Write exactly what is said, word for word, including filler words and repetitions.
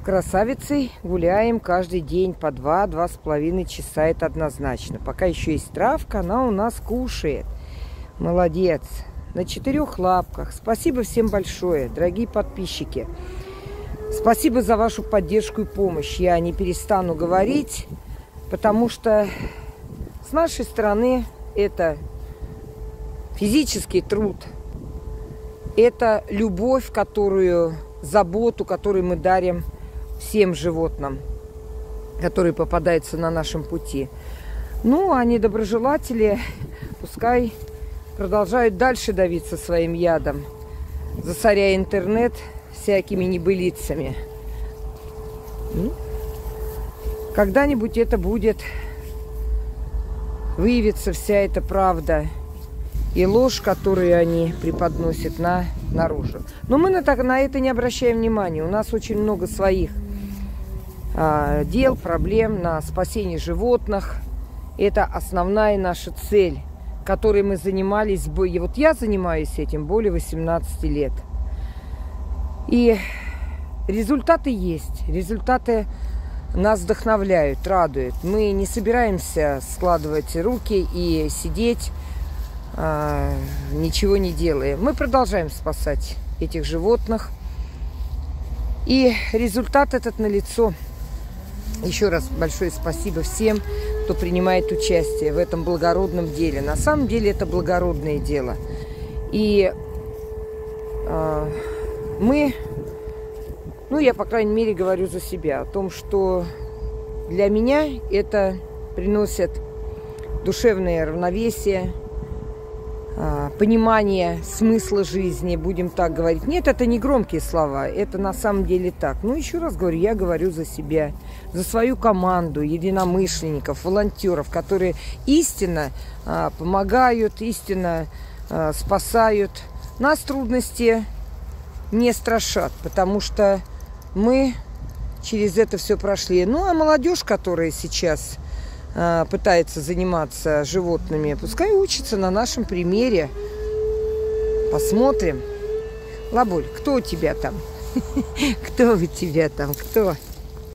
Красавицей гуляем каждый день по два-два с половиной часа, это однозначно. Пока еще есть травка, она у нас кушает. Молодец. На четырех лапках. Спасибо всем большое, дорогие подписчики. Спасибо за вашу поддержку и помощь. Я не перестану говорить, потому что с нашей стороны это физический труд, это любовь, которую, заботу, которую мы дарим всем животным, которые попадаются на нашем пути. Ну, а недоброжелатели пускай продолжают дальше давиться своим ядом, засоряя интернет всякими небылицами. Ну, когда-нибудь это будет, выявится вся эта правда и ложь, которую они преподносят на, наружу. Но мы на, так, на это не обращаем внимания. У нас очень много своих а, дел, проблем на спасение животных. Это основная наша цель, которой мы занимались. И вот я занимаюсь этим более восемнадцати лет. И результаты есть. Результаты нас вдохновляют, радуют. Мы не собираемся складывать руки и сидеть, ничего не делая. Мы продолжаем спасать этих животных. И результат этот налицо. Еще раз большое спасибо всем, кто принимает участие в этом благородном деле. На самом деле это благородное дело. И э, мы, ну я по крайней мере говорю за себя, о том, что для меня это приносит душевное равновесие, понимание смысла жизни, будем так говорить. Нет, это не громкие слова, это на самом деле так. Ну, еще раз говорю, я говорю за себя, за свою команду единомышленников, волонтеров, которые истинно а, помогают, истинно а, спасают. Нас трудности не страшат, потому что мы через это все прошли. Ну, а молодежь, которая сейчас пытается заниматься животными, пускай учится на нашем примере. Посмотрим. Лабуль, кто у тебя там? Кто у тебя там? Кто?